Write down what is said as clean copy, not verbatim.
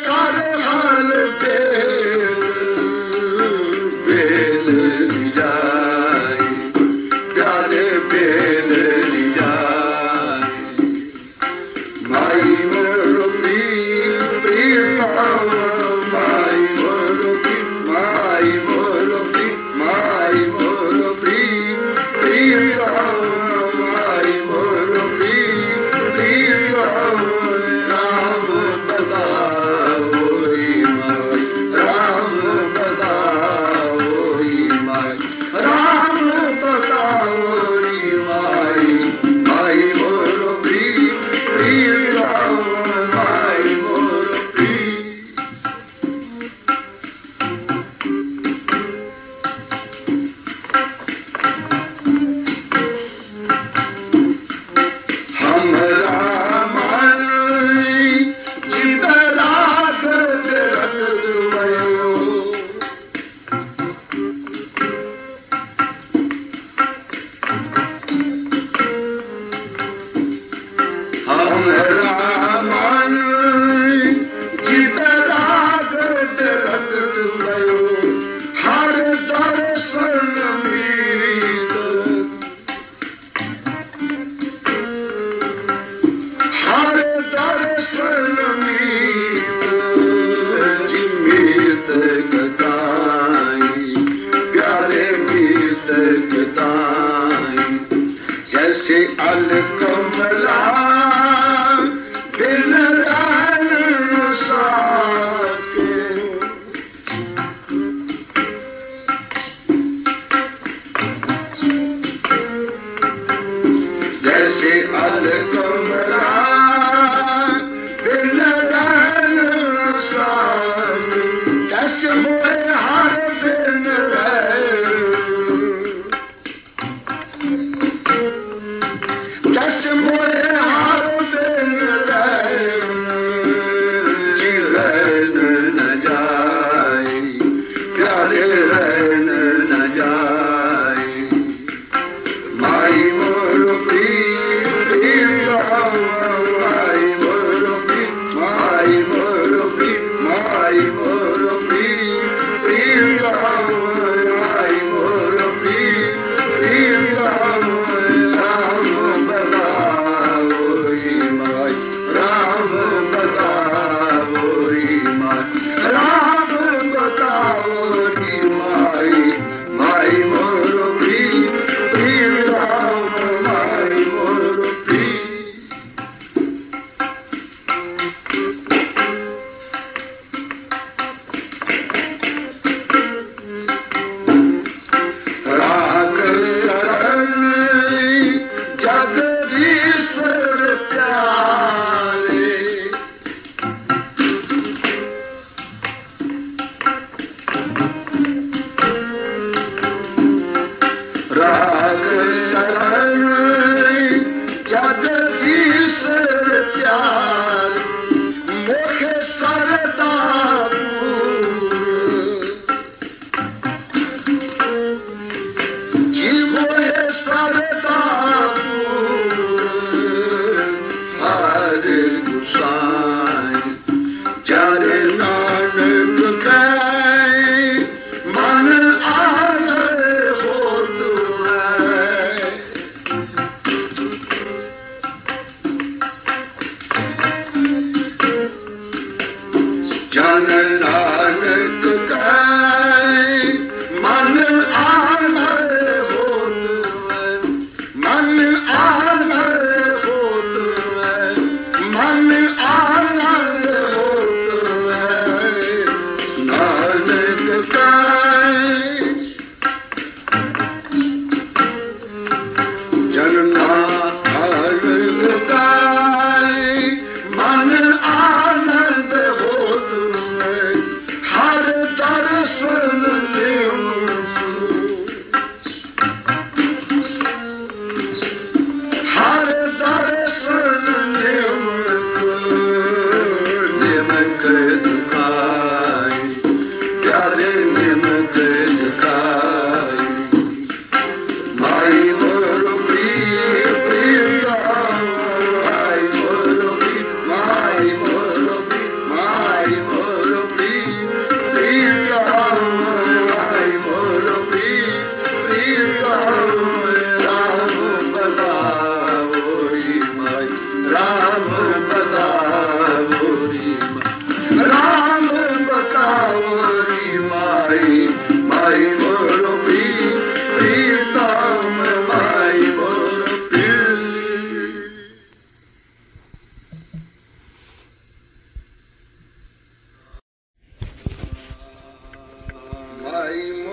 कर हाल bell bell जाए प्यारे बेल जाए माई मोरो प्रीता माई मोरो माई मोरो माई मोरो प्रीता माई मोरो प्रीता राम बताओ री माई राम बताओ री माई राम बताओ री माई माई मोरो प्रीता माई मोरो हमरा मन जितरा कर रख दो हमरा मन जितरा कर रख दो हर दर्शन मीत हर दर्शन मीत मीत कताई प्यारे मीत कताई जैसे अलकमला बिन रैन साके जैसे अलकमला बिन रैन साके जैसे मोहे हार बिन रैन जैसे मोहे हार बिन रैन जी रैन न जाए प्यारे रैन न जाए माई मोरो प्रीता माई मोरो माई मोरो माई मोरो प्रीता माई मोरो प्रीता राम बताओ री माई राम बताओ री माई राम बताओ री माई माई मोरो प्रीता माई मोरो राग शरण जगदीश्वर प्यारे राग शरण जगदीश्वर प्यारे मुख सरदा जीवों सरदा हर गुसाई जरे नानक कहे मन आए हो तुम्हें जन नानक कहे मन आए हो तुम्हें मन आए हो तुम्हें मन आए हो तुम्हें नानक कहे जन नानक कहे मन आनंद हो तुम्हें आई